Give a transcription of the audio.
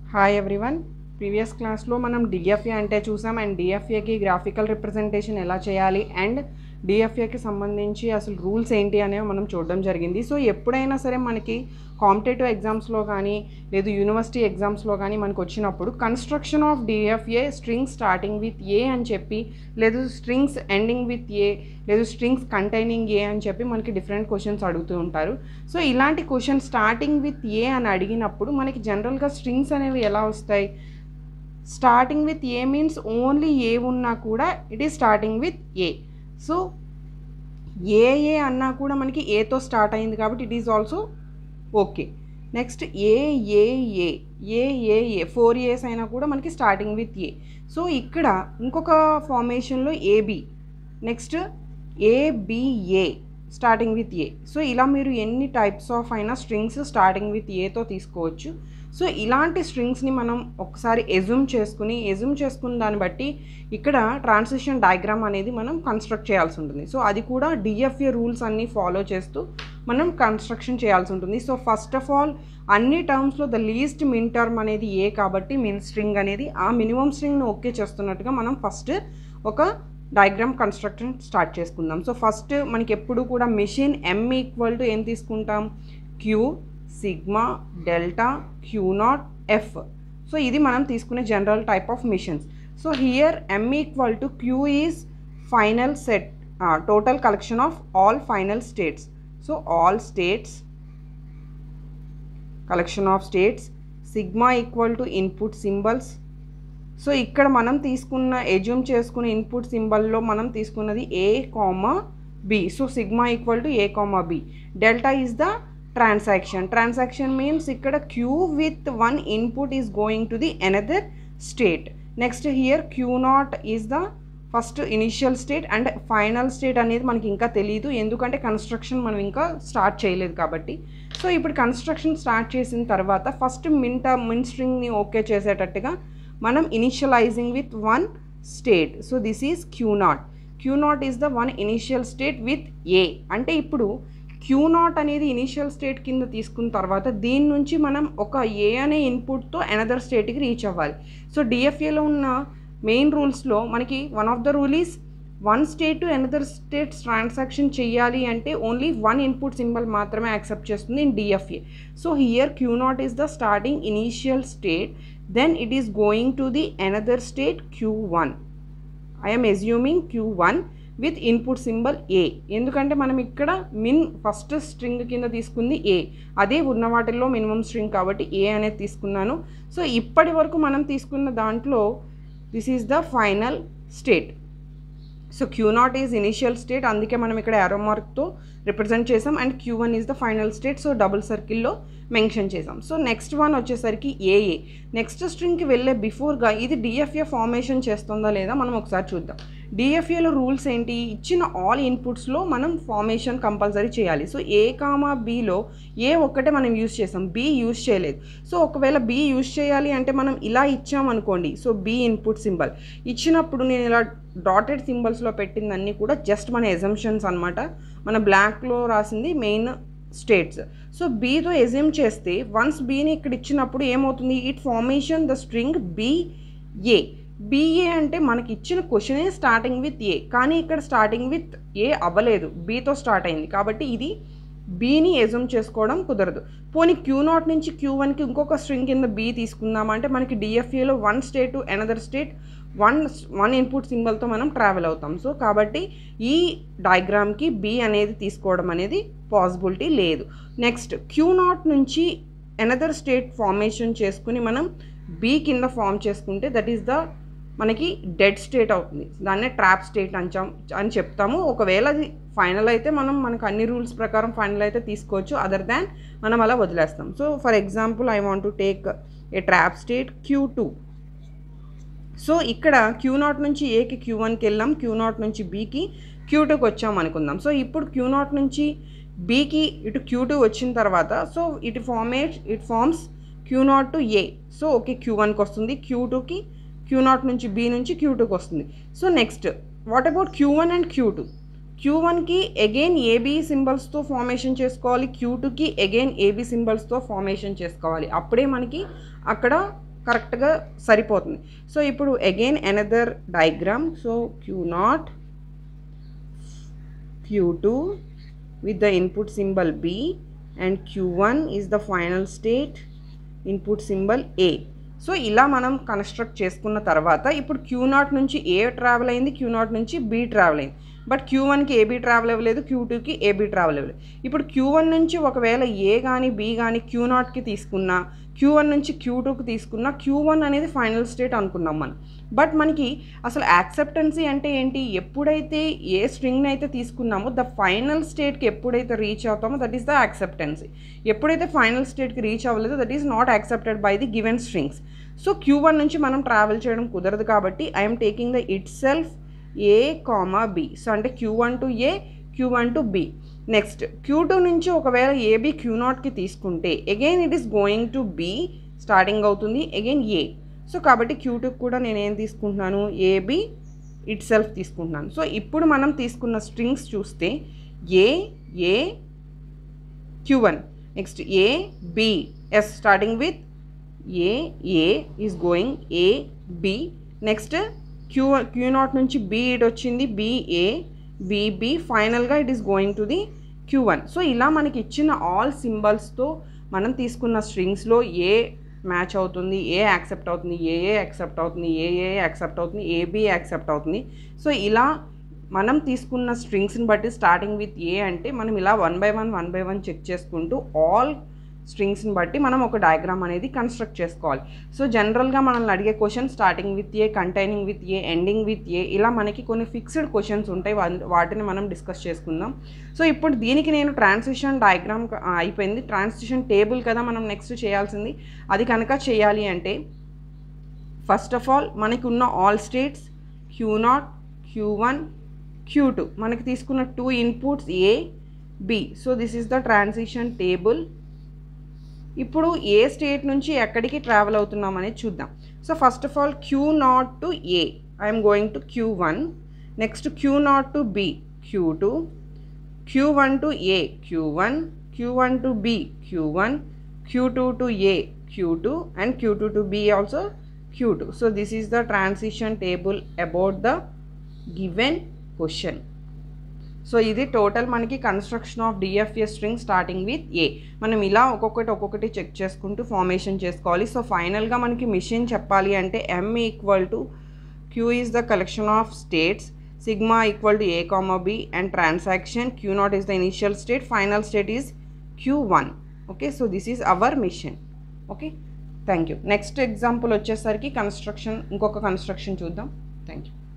Hi everyone. Previous క్లాస్లో మనం DFA అంటే చూసాం అండ్ డిఎఫ్ఏకి గ్రాఫికల్ రిప్రజెంటేషన్ ఎలా చేయాలి అండ్ డిఎఫ్ఏకి సంబంధించి అసలు రూల్స్ ఏంటి అనేవి మనం చూడడం జరిగింది. సో ఎప్పుడైనా సరే మనకి కాంపిటేటివ్ ఎగ్జామ్స్లో కానీ లేదు యూనివర్సిటీ ఎగ్జామ్స్లో కానీ మనకు వచ్చినప్పుడు construction of DFA strings starting with A అని చెప్పి లేదు స్ట్రింగ్స్ ఎండింగ్ విత్ ఏ లేదు స్ట్రింగ్స్ కంటైనింగ్ ఏ అని చెప్పి మనకి డిఫరెంట్ క్వశ్చన్స్ అడుగుతూ ఉంటారు. సో ఇలాంటి క్వశ్చన్ స్టార్టింగ్ విత్ ఏ అని అడిగినప్పుడు మనకి జనరల్గా స్ట్రింగ్స్ అనేవి ఎలా వస్తాయి? Starting with A means only A ఉన్నా కూడా it is starting with A. So A అన్నా కూడా మనకి ఏతో స్టార్ట్ అయింది కాబట్టి it is also okay. Next A 4 A's అయినా కూడా మనకి స్టార్టింగ్ విత్ ఏ. సో ఇక్కడ ఇంకొక ఫార్మేషన్లో AB, next ABA starting with A. So ఇలా మీరు ఎన్ని టైప్స్ ఆఫ్ అయినా స్ట్రింగ్స్ స్టార్టింగ్ విత్ ఏతో తీసుకోవచ్చు. సో ఇలాంటి స్ట్రింగ్స్ని మనం ఒకసారి ఎజ్యూమ్ చేసుకున్న దాన్ని బట్టి ఇక్కడ ట్రాన్సిషన్ డయాగ్రామ్ అనేది మనం కన్స్ట్రక్ట్ చేయాల్సి ఉంటుంది. సో అది కూడా డిఎఫ్ఏ రూల్స్ అన్నీ ఫాలో చేస్తూ మనం కన్స్ట్రక్షన్ చేయాల్సి ఉంటుంది. సో ఫస్ట్ ఆఫ్ ఆల్ అన్ని టర్మ్స్లో ద లీస్ట్ మిన్ టర్మ్ అనేది ఏ కాబట్టి మిన్ స్ట్రింగ్ అనేది ఆ మినిమం స్ట్రింగ్ను ఓకే చేస్తున్నట్టుగా మనం ఫస్ట్ ఒక డయాగ్రామ్ కన్స్ట్రక్షన్ స్టార్ట్ చేసుకుందాం. సో ఫస్ట్ మనకి ఎప్పుడు కూడా మెషిన్ M ఈక్వల్ టు ఏం తీసుకుంటాం? Q sigma delta Q0 F. So ఇది మనం తీసుకునే general type of machines. So here M equal to Q is final set total collection of all final states. So all states collection of states. Sigma equal to input symbols. So ఇక్కడ మనం assume చేసుకున్న input సింబల్లో మనం తీసుకున్నది A, B. So sigma equal to A, B. Delta is the transaction means ఇక్కడ Q with one input is going to the another state. Next here Q0 is the first initial state and final state అనేది మనకి ఇంకా తెలియదు, ఎందుకంటే construction మనం ఇంకా start చేయలేదు కాబట్టి. సో ఇప్పుడు కన్స్ట్రక్షన్ స్టార్ట్ చేసిన తర్వాత ఫస్ట్ మిన్ స్ట్రింగ్ని ఓకే చేసేటట్టుగా మనం initializing with one state. So this is Q0 is the one initial state with A. అంటే ఇప్పుడు Q0 అనేది ఇనిషియల్ స్టేట్ కింద తీసుకున్న తర్వాత దీని నుంచి మనం ఒక ఏ అనే ఇన్పుట్తో అనదర్ స్టేట్కి రీచ్ అవ్వాలి. సో డిఎఫ్ఏలో ఉన్న మెయిన్ రూల్స్లో మనకి one of the rule is one state to another state transaction చేయాలి అంటే ఓన్లీ వన్ ఇన్పుట్ సింబల్ మాత్రమే యాక్సెప్ట్ చేస్తుంది in DFA. So here Q0 is the starting initial state, then it is going to the another state Q1. I am assuming Q1 with input symbol A. ఎందుకంటే మనం ఇక్కడ first string కింద తీసుకుంది A, అదే ఉన్న వాటిల్లో minimum string కాబట్టి A అనేది తీసుకున్నాను. సో ఇప్పటి వరకు మనం తీసుకున్న దాంట్లో this is the final state. So Q0 is initial state, అందుకే మనం ఇక్కడ యారో మార్క్తో రిప్రజెంట్ చేసాం. And Q1 is the final state, so double సర్కిల్లో మెన్షన్ చేసాం. సో నెక్స్ట్ వన్ వచ్చేసరికి ఏఏ. నెక్స్ట్ స్ట్రింగ్కి వెళ్ళే బిఫోర్గా ఇది డిఎఫ్ఏ ఫార్మేషన్ చేస్తుందా లేదా మనం ఒకసారి చూద్దాం. డిఎఫ్ఏలో రూల్స్ ఏంటి? ఇచ్చిన ఆల్ ఇన్పుట్స్లో మనం ఫార్మేషన్ కంపల్సరీ చేయాలి. సో A, Bలో ఏ ఒక్కటే మనం యూజ్ చేసాం, B యూజ్ చేయలేదు. సో ఒకవేళ B యూజ్ చేయాలి అంటే మనం ఇలా ఇచ్చామనుకోండి. సో B ఇన్పుట్ సింబల్ ఇచ్చినప్పుడు నేను ఇలా డాటెడ్ సింబల్స్లో పెట్టిందన్నీ కూడా జస్ట్ మన ఎజంప్షన్స్ అనమాట. మన బ్లాక్లో రాసింది మెయిన్ స్టేట్స్. సో బీతో ఎజ్యూమ్ చేస్తే వన్స్ బీని ఇక్కడ ఇచ్చినప్పుడు ఏమవుతుంది? It formation the string BA అంటే మనకి ఇచ్చిన క్వశ్చనే స్టార్టింగ్ విత్ ఏ, కానీ ఇక్కడ స్టార్టింగ్ విత్ ఏ అవ్వలేదు, బీతో స్టార్ట్ అయింది కాబట్టి ఇది బీని ఎజ్యూమ్ చేసుకోవడం కుదరదు. పోనీ Q0 నుంచి Q1కి ఇంకొక స్ట్రింగ్ కింద బీ తీసుకుందామా అంటే మనకి డిఎఫ్ఏలో one state to another state one input సింబల్తో మనం ట్రావెల్ అవుతాం. సో కాబట్టి ఈ డయాగ్రామ్కి బీ అనేది తీసుకోవడం అనేది పాసిబిలిటీ లేదు. నెక్స్ట్ Q0 నుంచి అనదర్ స్టేట్ ఫార్మేషన్ చేసుకుని మనం బీ కింద ఫామ్ చేసుకుంటే దట్ ఈస్ ద మనకి డెడ్ స్టేట్ అవుతుంది, దాన్నే ట్రాప్ స్టేట్ అని చెప్తాము. ఒకవేళ అది ఫైనల్ అయితే మనకు అన్ని రూల్స్ ప్రకారం ఫైనల్ అయితే తీసుకోవచ్చు, అదర్ దాన్ మనం అలా వదిలేస్తాం. So for example I want to take a trap state Q2. So ఇక్కడ Q0 నుంచి ఏకి Q1కి వెళ్ళాం, Q0 నుంచి బీకి Q2కి వచ్చాం అనుకుందాం. సో ఇప్పుడు Q0 నుంచి బీకి ఇటు Q2 వచ్చిన తర్వాత so it forms Q0 to A. So okay Q1కి వస్తుంది, Q0 నుంచి బీ నుంచి Q2కి వస్తుంది. So next what about Q1 and Q2? Q1కి అగైన్ ఏబీ సింబల్స్తో ఫార్మేషన్ చేసుకోవాలి, Q2కి అగైన్ ఏబీ సింబల్స్తో ఫార్మేషన్ చేసుకోవాలి. అప్పుడే మనకి అక్కడ కరెక్ట్గా సరిపోతుంది. సో ఇప్పుడు again another diagram. So Q0 Q2 with the input symbol B and Q1 is the final state input symbol A. So ఇలా మనం కన్స్ట్రక్ట్ చేసుకున్న తర్వాత ఇప్పుడు Q0 నుంచి A ట్రావెల్ అయింది, Q0 నుంచి B ట్రావెల్ అయింది. బట్ Q1కి AB ట్రావెల్ అవ్వలేదు, Q2కి AB ట్రావెల్ అవ్వలేదు. ఇప్పుడు Q1 నుంచి ఒకవేళ A కానీ B కానీ Q0కి తీసుకున్నా, Q1 నుంచి Q2కి తీసుకున్నా, Q1 అనేది ఫైనల్ స్టేట్ అనుకున్నాం మనం. బట్ మనకి అసలు యాక్సెప్టెన్సీ అంటే ఏంటి? ఎప్పుడైతే ఏ స్ట్రింగ్ని అయితే తీసుకున్నామో ద ఫైనల్ స్టేట్కి ఎప్పుడైతే రీచ్ అవుతామో దట్ ఈస్ ద యాక్సెప్టెన్సీ. ఎప్పుడైతే ఫైనల్ స్టేట్కి రీచ్ అవ్వలేదో that is not accepted by the given strings. So Q1 నుంచి మనం ట్రావెల్ చేయడం కుదరదు కాబట్టి I'm taking the itself A, B. So అంటే Q1 to A, Q1 to B. Next Q2 నుంచి ఒకవేళ AB Q0కి తీసుకుంటే again it is going to B, starting అవుతుంది అగైన్ A. సో కాబట్టి Q2 కూడా నేను ఏం తీసుకుంటున్నాను? AB ఇట్ సెల్ఫ్ తీసుకుంటున్నాను. సో ఇప్పుడు మనం తీసుకున్న స్ట్రింగ్స్ చూస్తే A Q1, next A B, S starting with A is going A B. Next Q0 నుంచి B ఇట్ వచ్చింది B A B B, ఫైనల్గా it is going to the Q1. So ఇలా మనకి ఇచ్చిన ఆల్ సింబల్స్తో మనం తీసుకున్న స్ట్రింగ్స్లో ఏ మ్యాచ్ అవుతుంది, ఏ యాక్సెప్ట్ అవుతుంది, ఏ యాక్సెప్ట్ అవుతుంది, ఏ యాక్సెప్ట్ అవుతుంది, AB యాక్సెప్ట్ అవుతుంది. సో ఇలా మనం తీసుకున్న స్ట్రింగ్స్ని బట్టి స్టార్టింగ్ విత్ ఏ అంటే మనం ఇలా వన్ బై వన్ చెక్ చేసుకుంటూ ఆల్ స్ట్రింగ్స్ని బట్టి మనం ఒక డయాగ్రామ్ అనేది కన్స్ట్రక్ట్ చేసుకోవాలి. సో జనరల్గా మనల్ని అడిగే question starting with A, containing with A, ending with A, ఇలా మనకి కొన్ని ఫిక్స్డ్ క్వశ్చన్స్ ఉంటాయి, వాటిని మనం డిస్కస్ చేసుకుందాం. సో ఇప్పుడు దీనికి నేను ట్రాన్సిషన్ డయాగ్రామ్ అయిపోయింది, ట్రాన్సిషన్ టేబుల్ కదా మనం నెక్స్ట్ చేయాల్సింది. అది కనుక చేయాలి అంటే ఫస్ట్ ఆఫ్ ఆల్ మనకి ఉన్న all states Q0 Q1 Q2, మనకి తీసుకున్న 2 inputs A B. So this is the transition table. ఇప్పుడు ఏ స్టేట్ నుంచి ఎక్కడికి ట్రావెల్ అవుతున్నాం అనేది చూద్దాం. So first of all Q0 to A I'm going to Q1, next Q0 to B Q2, Q1 to A Q1, Q1 to B Q1, Q2 to A Q2 and Q2 to B also Q2. So this is the transition table about the given question. So ఇది total మనకి construction of DFS string starting with A. మనం ఇలా ఒక్కొక్కటి check చేసుకుంటూ formation చేసుకోవాలి. So ఫైనల్గా మనకి machine చెప్పాలి అంటే M equal to Q is the collection of states, sigma equal to A, B and transaction Q0 is the initial state, final state is Q1. Okay, so this is our machine. Okay, thank you. Next example వచ్చేసరికి ఇంకొక construction చూద్దాం. Thank you.